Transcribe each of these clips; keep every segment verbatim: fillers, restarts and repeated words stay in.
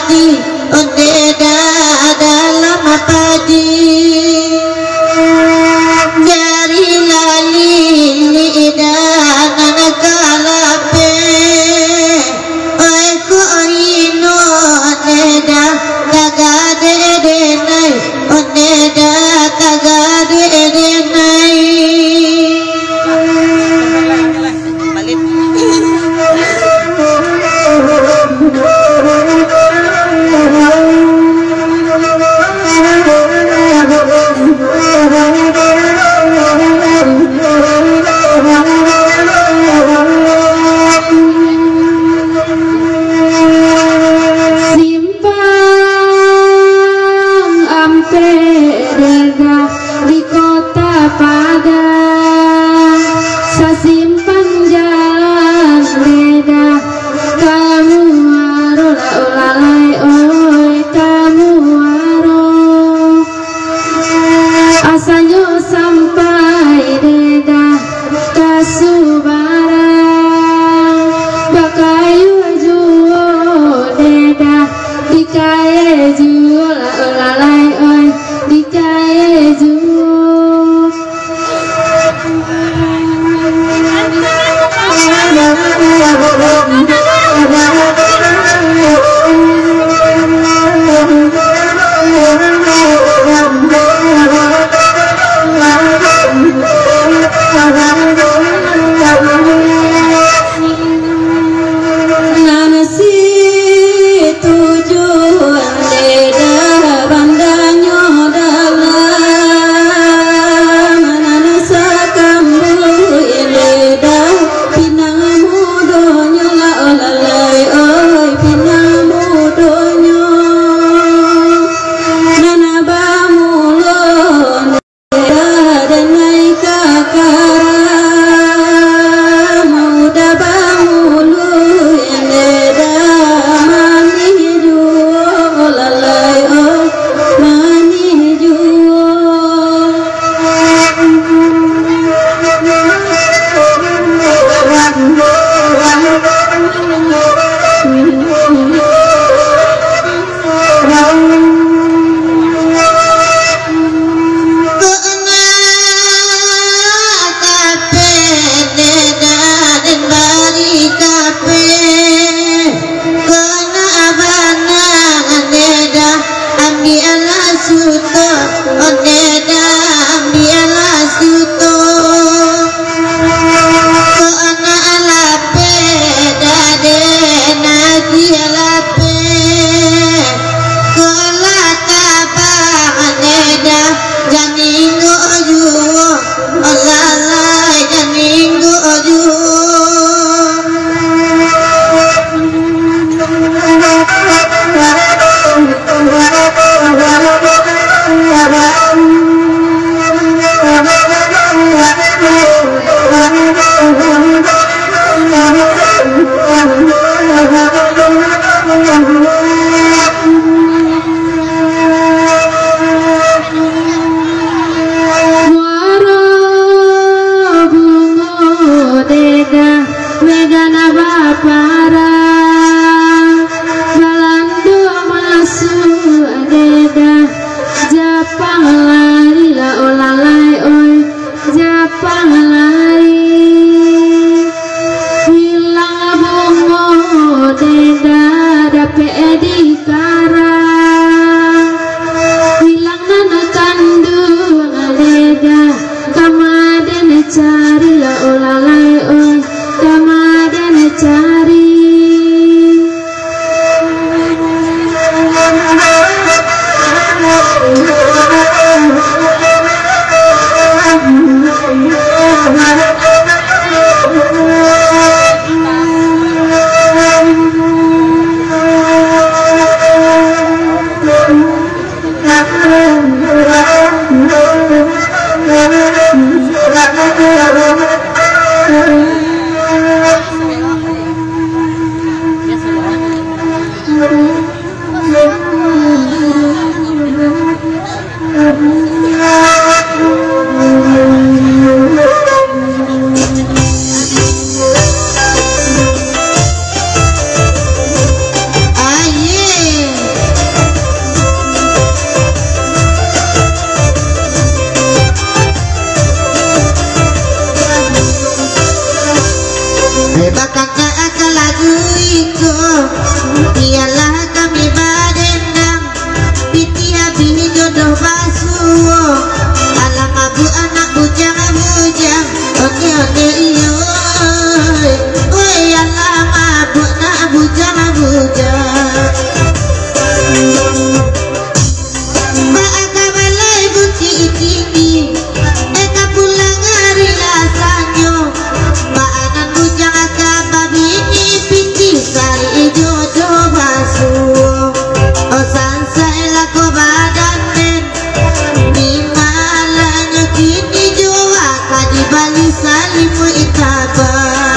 padi ondeda dalam padi dari lali lidah anak kalape oi ko ino ondeda tagade denai ondeda tagade denai Cari la olalai oi, kamadan cari bakal ke lagu itu ialah kami badendang pitia bini jodoh basuh alam abu anak bujang bujang oke oke iyo oi alam abu nak bujang bujang balai buci ini eka pulang hari rasanya baanan bujang akabab ini pinci sari jodoh basuh oh sansai lako badanen di malanya kini jowa kadi bali salimu itabah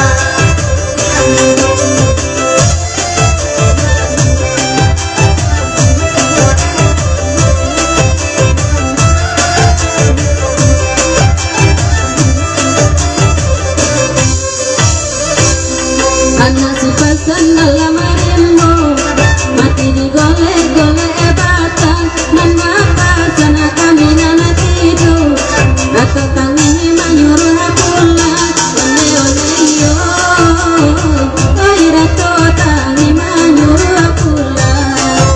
anak si pasan dalam harimau mati digolek-golek batang nama pasan kami nana tidur atau tangi menyuruh pulang oleh-oleh yo oi rato tangi menyuruh pulang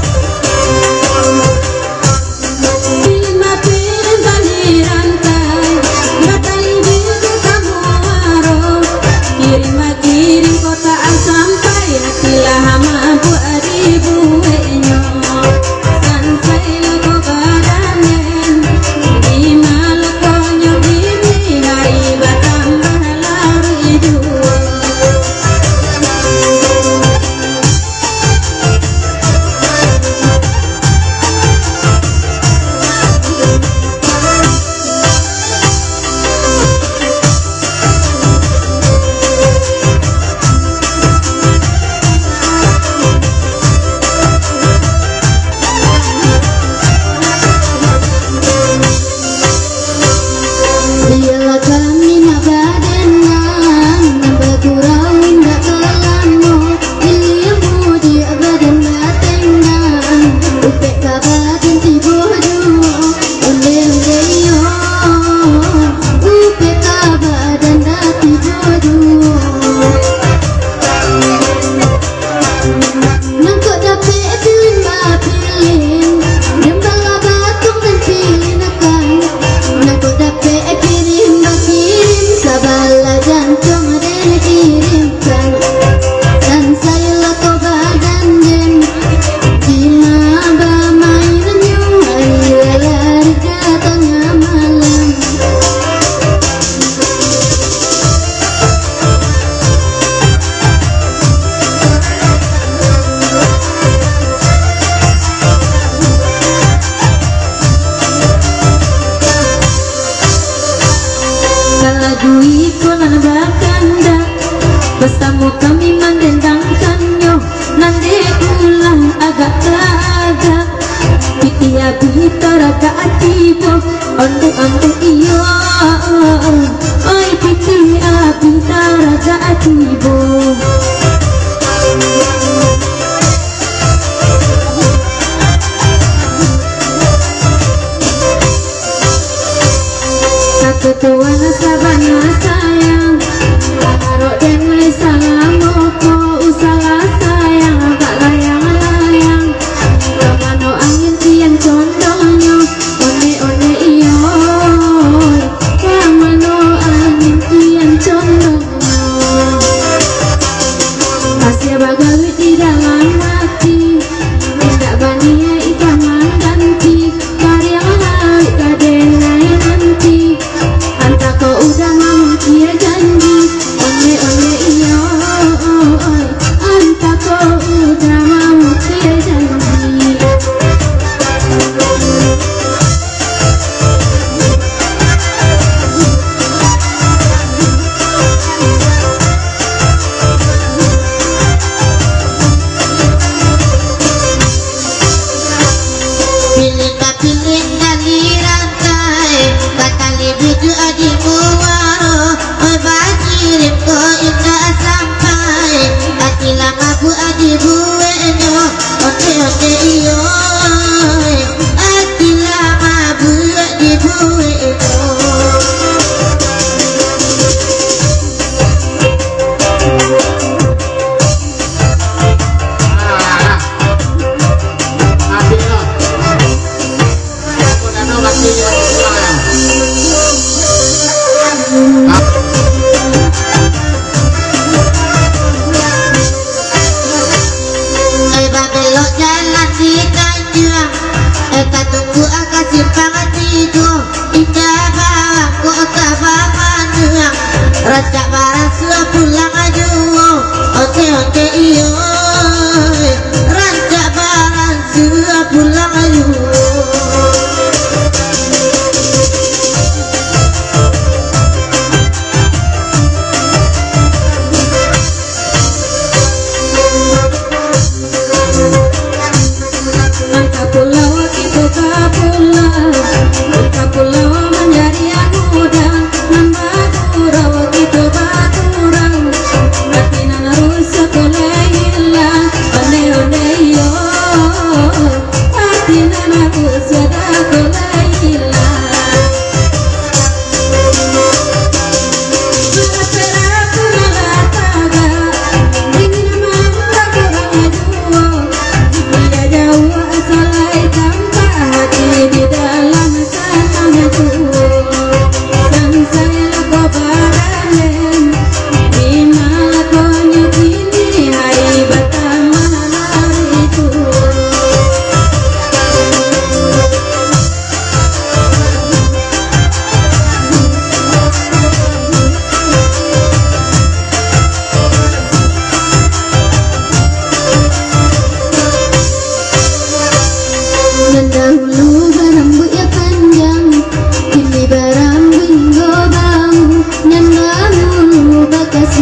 lima pintar di rantai batali biru kamu waro kirim kirim kotaan sampai akilah mampu adibu enyo sampai lako badanen di malakonyo ini hari batang lari dua biarlah kami nak badanang nambah kurawin dak kelamo ilmu dia badan batenang upek kabadan tibo duo oleh oleh yo upek kabadan dak tibo duo nangkok dapet pilih ma pilih dembala batung dan pilih nakan nangkok dapet kirim kirim sabala jantung dan kirimkan dan saya lako badan den di maba mainan nyuai lari ke tengah malam lagu ikonan bakanda bersama kami mendendangkannya nanti ulang agak-agak pitia bitara kaatibo onde-onde iyo oi pitia bitara kaatibo ketua sabana sayang harok den wis salamoko usaha sayang agak layang-layang kamano angin tiang condongnya one-one iyo kamano angin tiang condongnya masih bagawi di dalam hati tidak bania ikan mengganti karya lain kadenai nanti anta kau udah mau dia janji oleh oleh iyo anta kau udah mau dia janji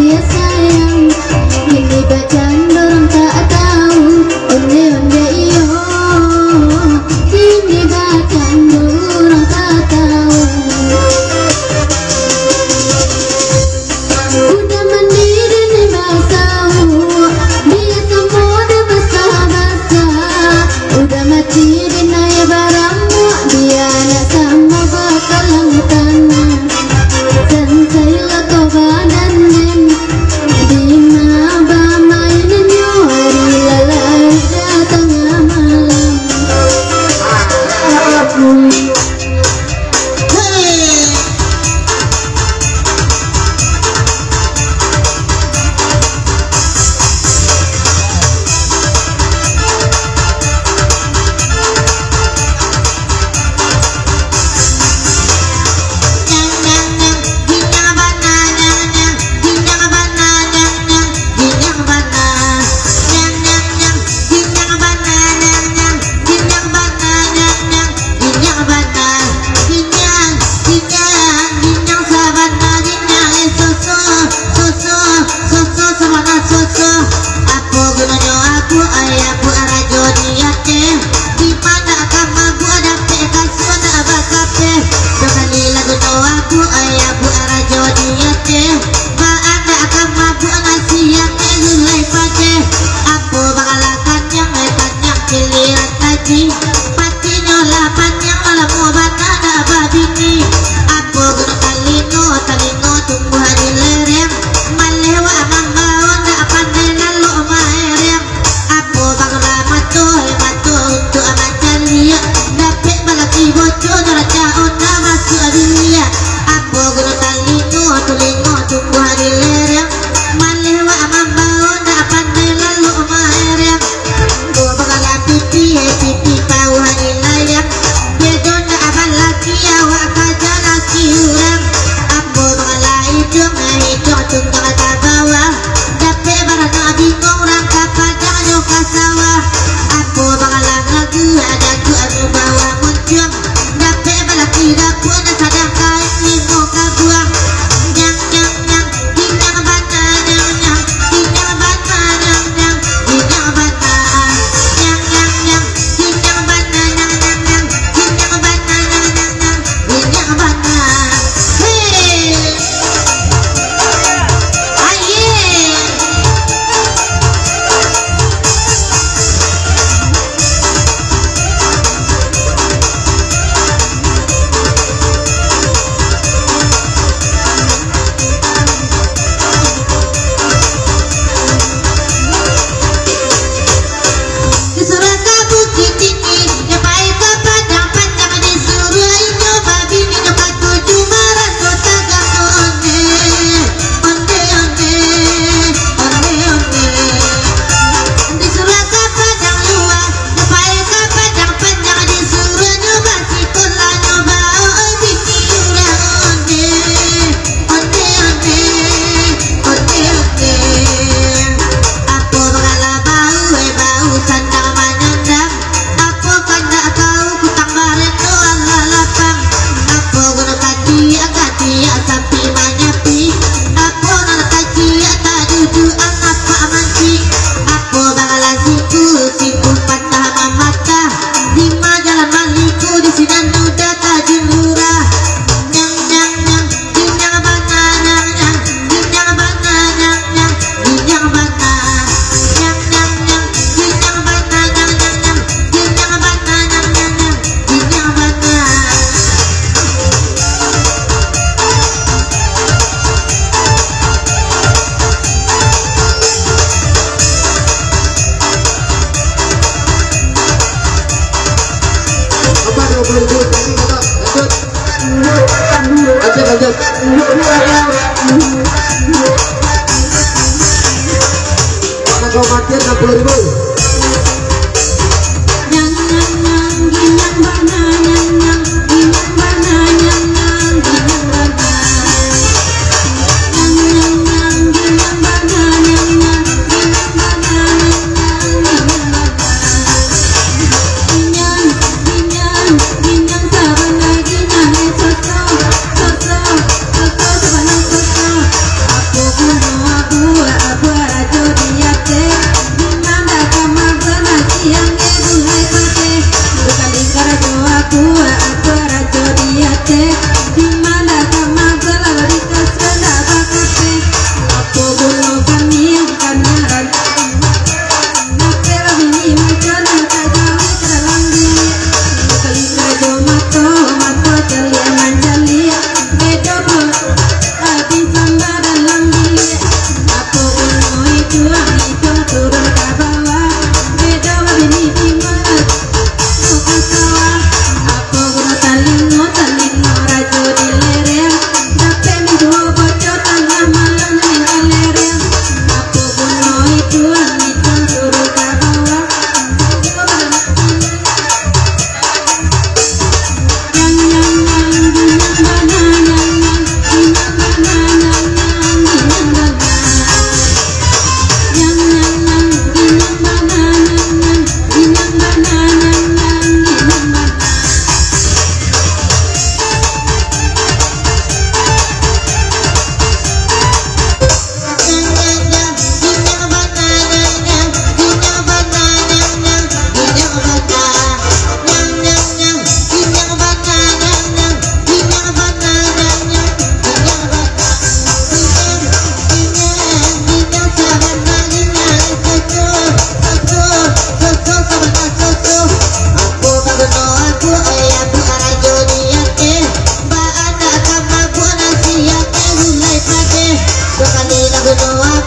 dia sayang. Ini bacaan orang tak tahu. Onde onde iyo. Ini bacaan orang tak tahu. Udah mandiri nih basau. Dia semua udah basah-basah. Udah mati dinaya barangmu. Dia anak sama bakal lang tanah. Sensailah kau badanen. Di mana mainan yo hari lalai tengah malam. lanjut. Mana kau mati enam puluh ribu. Aku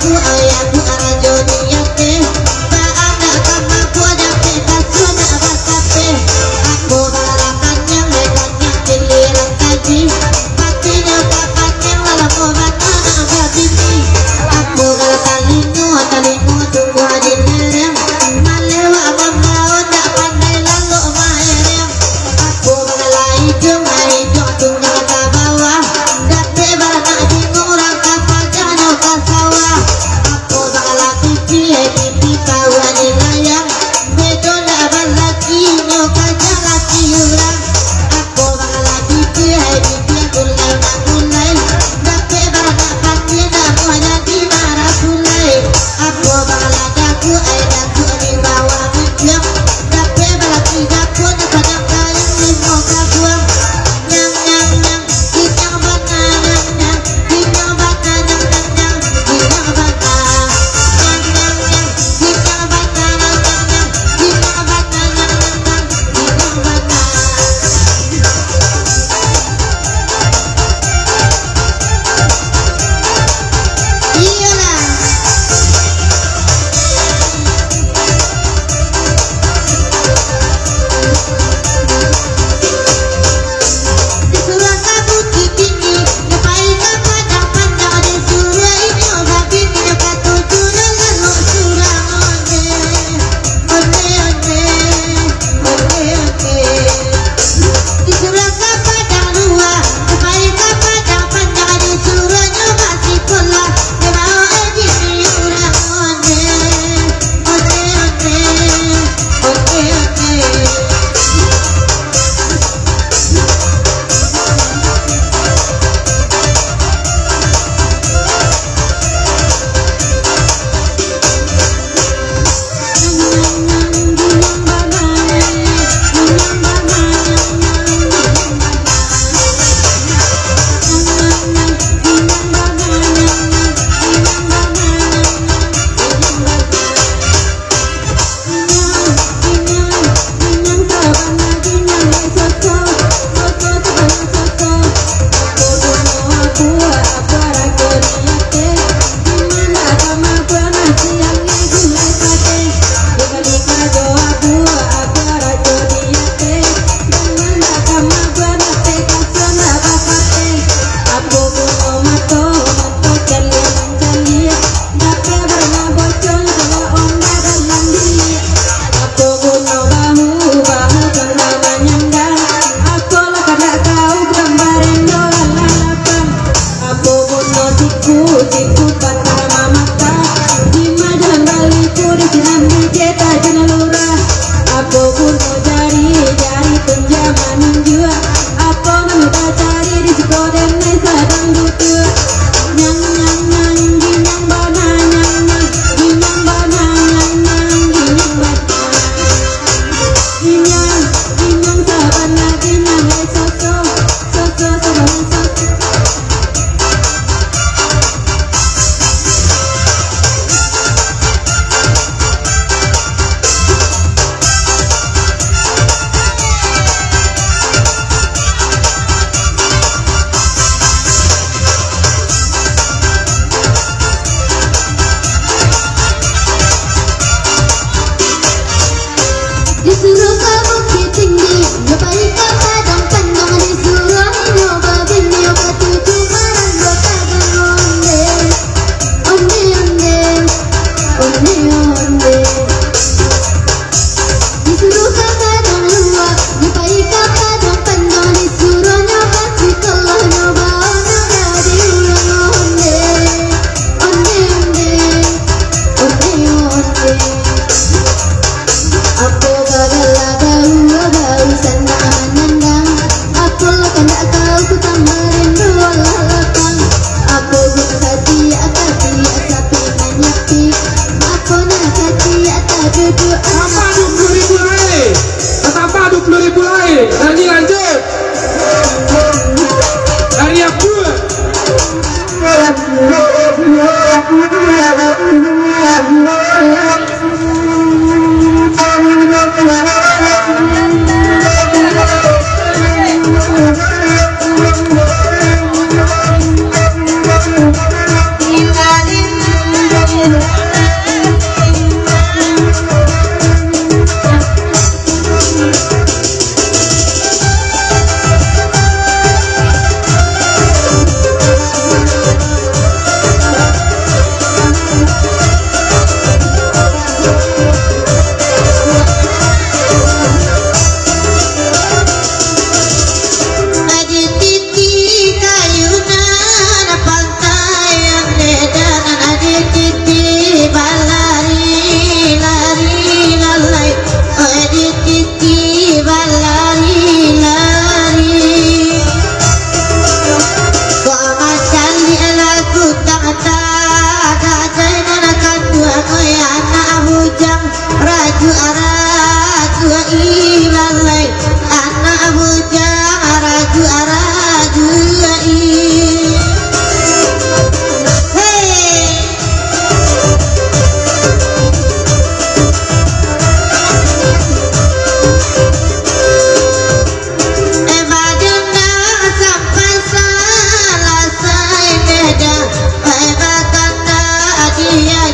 Aku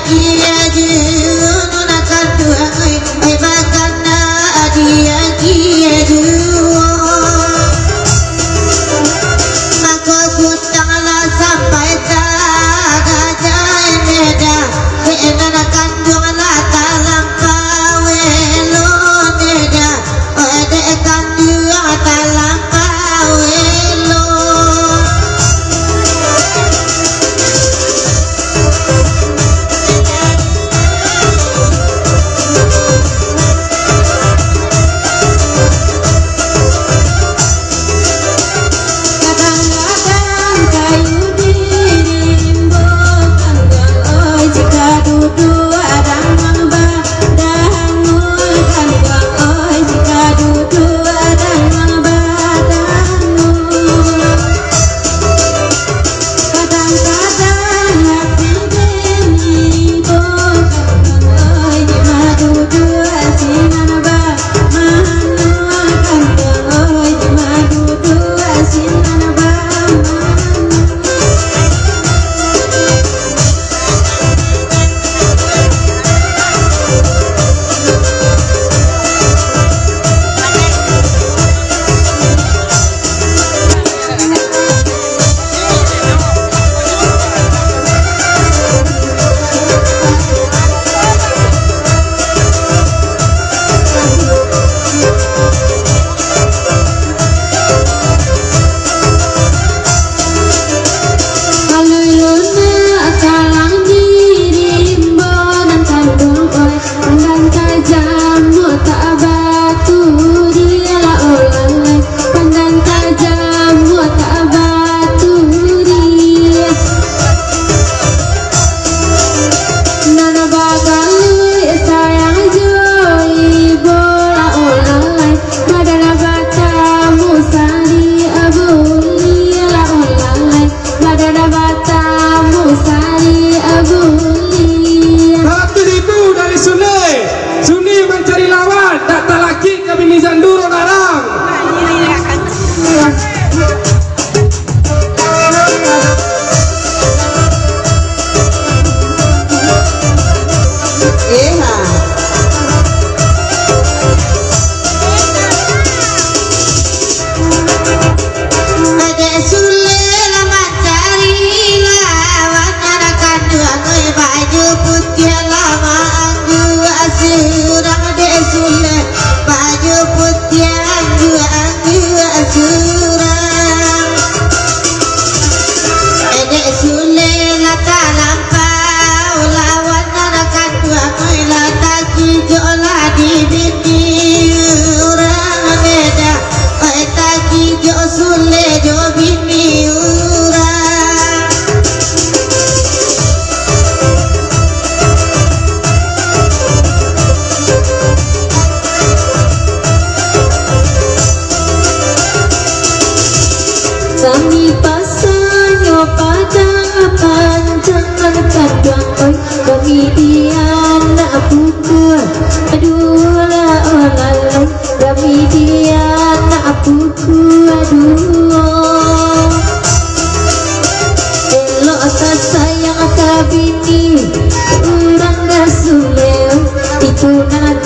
Sayang kabini, urang dah suleo, itu nana